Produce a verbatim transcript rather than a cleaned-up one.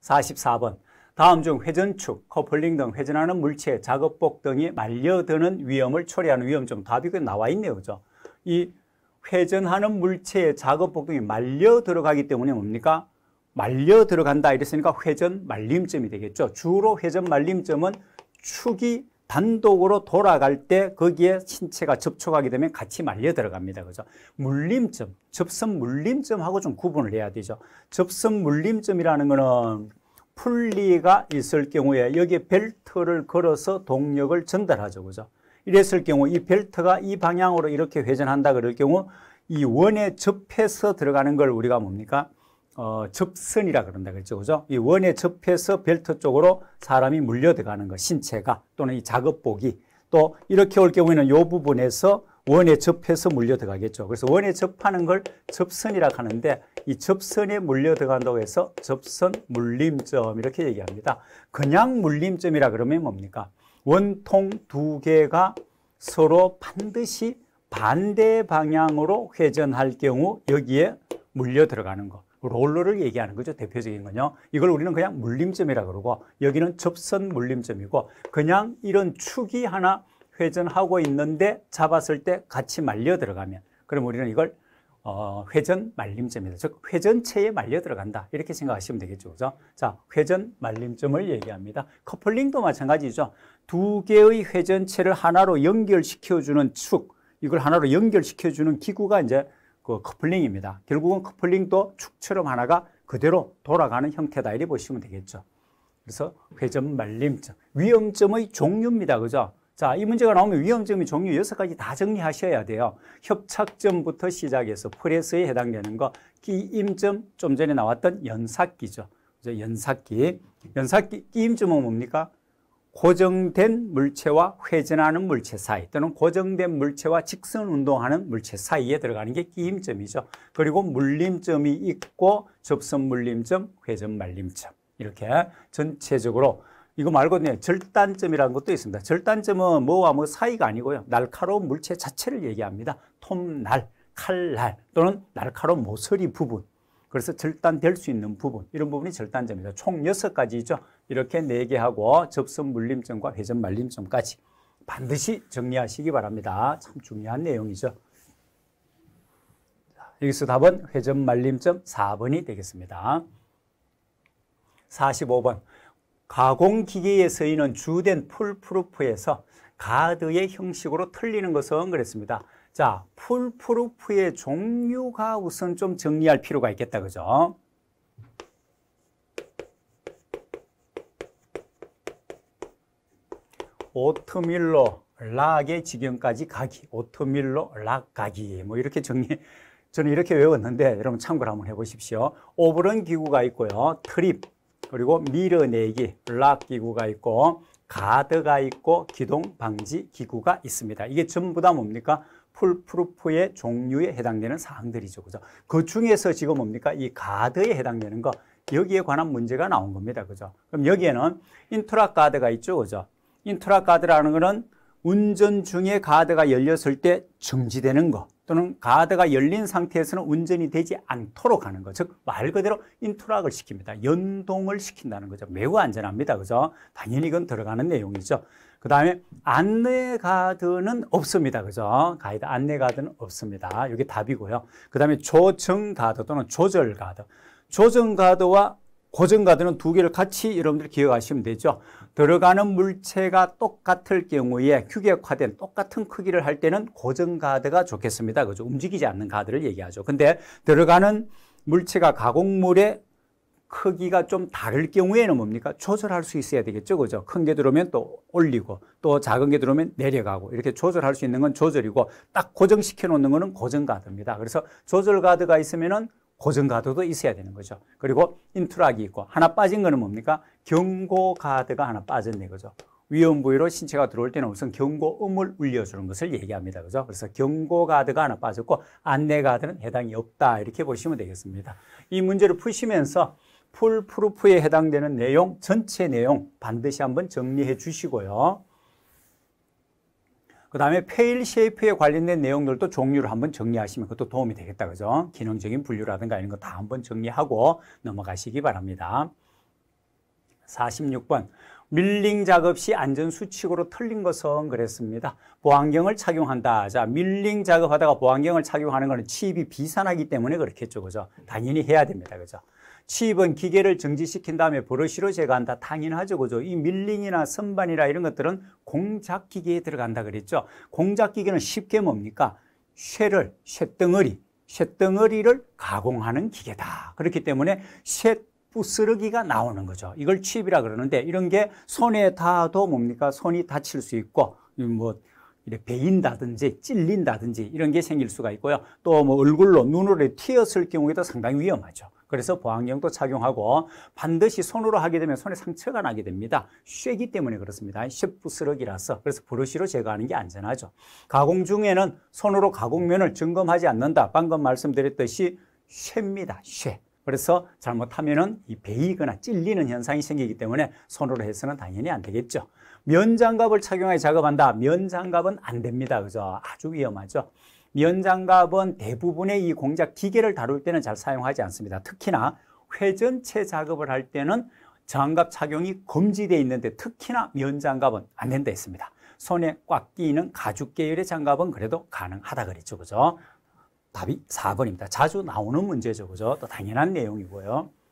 사십사 번. 다음 중 회전축, 커플링 등 회전하는 물체의 작업복 등이 말려드는 위험을 초래하는 위험점 답이 나와 있네요. 그죠? 이 회전하는 물체의 작업복 등이 말려 들어가기 때문에 뭡니까? 말려 들어간다 이랬으니까 회전 말림점이 되겠죠. 주로 회전 말림점은 축이 단독으로 돌아갈 때 거기에 신체가 접촉하게 되면 같이 말려 들어갑니다. 그죠? 물림점, 접선 물림점하고 좀 구분을 해야 되죠. 접선 물림점이라는 거는 풀리가 있을 경우에 여기에 벨트를 걸어서 동력을 전달하죠. 그죠? 이랬을 경우 이 벨트가 이 방향으로 이렇게 회전한다 그럴 경우 이 원에 접해서 들어가는 걸 우리가 뭡니까? 어, 접선이라 그런다 그랬죠. 그죠? 이 원에 접해서 벨트 쪽으로 사람이 물려 들어가는 거, 신체가 또는 이 작업복이 또 이렇게 올 경우에는 이 부분에서 원에 접해서 물려 들어가겠죠. 그래서 원에 접하는 걸 접선이라고 하는데 이 접선에 물려 들어간다고 해서 접선 물림점 이렇게 얘기합니다. 그냥 물림점이라 그러면 뭡니까? 원통 두 개가 서로 반드시 반대 방향으로 회전할 경우 여기에 물려 들어가는 거. 롤러를 얘기하는 거죠. 대표적인 건요. 이걸 우리는 그냥 물림점이라 그러고 여기는 접선 물림점이고 그냥 이런 축이 하나 회전하고 있는데 잡았을 때 같이 말려 들어가면 그럼 우리는 이걸 어, 회전 말림점이다. 즉 회전체에 말려 들어간다. 이렇게 생각하시면 되겠죠. 그죠? 자, 회전 말림점을 얘기합니다. 커플링도 마찬가지죠. 두 개의 회전체를 하나로 연결시켜주는 축, 이걸 하나로 연결시켜주는 기구가 이제 그 커플링입니다. 결국은 커플링도 축처럼 하나가 그대로 돌아가는 형태다. 이렇게 보시면 되겠죠. 그래서 회전 말림점, 위험점의 종류입니다. 그죠? 자, 이 문제가 나오면 위험점의 종류 여섯 가지 다 정리하셔야 돼요. 협착점부터 시작해서 프레스에 해당되는 거, 끼임점, 좀 전에 나왔던 연삭기죠. 그죠? 연삭기. 연삭기, 끼임점은 뭡니까? 고정된 물체와 회전하는 물체 사이 또는 고정된 물체와 직선 운동하는 물체 사이에 들어가는 게 끼임점이죠. 그리고 물림점이 있고 접선 물림점, 회전 말림점 이렇게 전체적으로 이거 말고 네, 절단점이라는 것도 있습니다. 절단점은 뭐와 뭐 사이가 아니고요. 날카로운 물체 자체를 얘기합니다. 톱날, 칼날 또는 날카로운 모서리 부분. 그래서 절단될 수 있는 부분, 이런 부분이 절단점입니다. 총 여섯 가지죠. 이렇게 네 개 하고 접선 물림점과 회전 말림점까지 반드시 정리하시기 바랍니다. 참 중요한 내용이죠. 여기서 답은 회전 말림점 사 번이 되겠습니다. 사십오 번. 가공기계에 쓰이는 주된 풀프루프에서 가드의 형식으로 틀리는 것은 그랬습니다. 자, 풀프루프의 종류가 우선 좀 정리할 필요가 있겠다. 그죠? 오트밀러 락의 지경까지 가기, 오트밀러 락 가기, 뭐 이렇게 정리, 저는 이렇게 외웠는데 여러분 참고를 한번 해보십시오. 오브런 기구가 있고요, 트립, 그리고 밀어내기, 락 기구가 있고, 가드가 있고, 기동 방지 기구가 있습니다. 이게 전부 다 뭡니까? 풀프루프의 종류에 해당되는 사항들이죠. 그죠? 그 중에서 지금 뭡니까? 이 가드에 해당되는 거, 여기에 관한 문제가 나온 겁니다. 그죠? 그럼 여기에는 인트라 가드가 있죠. 그죠? 인트라 가드라는 거는 운전 중에 가드가 열렸을 때 정지되는 거, 또는 가드가 열린 상태에서는 운전이 되지 않도록 하는 거. 즉, 말 그대로 인트락을 시킵니다. 연동을 시킨다는 거죠. 매우 안전합니다. 그죠? 당연히 이건 들어가는 내용이죠. 그 다음에 안내 가드는 없습니다. 그죠? 가이드 안내 가드는 없습니다. 이게 답이고요. 그 다음에 조정 가드 또는 조절 가드. 조정 가드와 고정 가드는 두 개를 같이 여러분들 기억하시면 되죠. 들어가는 물체가 똑같을 경우에 규격화된 똑같은 크기를 할 때는 고정 가드가 좋겠습니다. 그죠? 움직이지 않는 가드를 얘기하죠. 근데 들어가는 물체가 가공물의 크기가 좀 다를 경우에는 뭡니까? 조절할 수 있어야 되겠죠. 그죠? 큰 게 들어오면 또 올리고 또 작은 게 들어오면 내려가고 이렇게 조절할 수 있는 건 조절이고 딱 고정시켜 놓는 거는 고정 가드입니다. 그래서 조절 가드가 있으면은 고정 가드도 있어야 되는 거죠. 그리고 인트락이 있고 하나 빠진 거는 뭡니까? 경고 가드가 하나 빠졌네. 그죠? 위험 부위로 신체가 들어올 때는 우선 경고음을 울려주는 것을 얘기합니다. 그죠? 그래서 경고 가드가 하나 빠졌고 안내 가드는 해당이 없다. 이렇게 보시면 되겠습니다. 이 문제를 푸시면서 풀프루프에 해당되는 내용, 전체 내용 반드시 한번 정리해 주시고요. 그 다음에 페일 쉐이프에 관련된 내용들도 종류를 한번 정리하시면 그것도 도움이 되겠다. 그죠? 기능적인 분류라든가 이런 거 다 한번 정리하고 넘어가시기 바랍니다. 사십육 번. 밀링 작업 시 안전수칙으로 틀린 것은 그랬습니다. 보안경을 착용한다. 자, 밀링 작업하다가 보안경을 착용하는 것은 취입이 비산하기 때문에 그렇겠죠. 그죠? 당연히 해야 됩니다. 그죠? 취입은 기계를 정지시킨 다음에 브러쉬로 제거한다. 당연하죠. 그죠? 이 밀링이나 선반이나 이런 것들은 공작기계에 들어간다 그랬죠. 공작기계는 쉽게 뭡니까? 쇠를, 쇠덩어리, 쇠덩어리를 가공하는 기계다. 그렇기 때문에 쇠 부스러기가 나오는 거죠. 이걸 취입이라 그러는데 이런 게 손에 닿아도 뭡니까? 손이 다칠 수 있고 뭐 이렇게 베인다든지 찔린다든지 이런 게 생길 수가 있고요. 또 뭐 얼굴로 눈으로 튀었을 경우에도 상당히 위험하죠. 그래서 보안경도 착용하고 반드시 손으로 하게 되면 손에 상처가 나게 됩니다. 쇠기 때문에 그렇습니다. 쇠부스러기라서. 그래서 브러쉬로 제거하는 게 안전하죠. 가공 중에는 손으로 가공면을 점검하지 않는다. 방금 말씀드렸듯이 쇠입니다. 쇠. 그래서 잘못하면은 이 베이거나 찔리는 현상이 생기기 때문에 손으로 해서는 당연히 안 되겠죠. 면장갑을 착용하여 작업한다. 면장갑은 안 됩니다. 그죠? 아주 위험하죠. 면장갑은 대부분의 이 공작 기계를 다룰 때는 잘 사용하지 않습니다. 특히나 회전체 작업을 할 때는 장갑 착용이 금지되어 있는데 특히나 면장갑은 안 된다 했습니다. 손에 꽉 끼는 가죽 계열의 장갑은 그래도 가능하다 그랬죠. 그죠? 답이 사 번입니다. 자주 나오는 문제죠. 그죠? 또 당연한 내용이고요.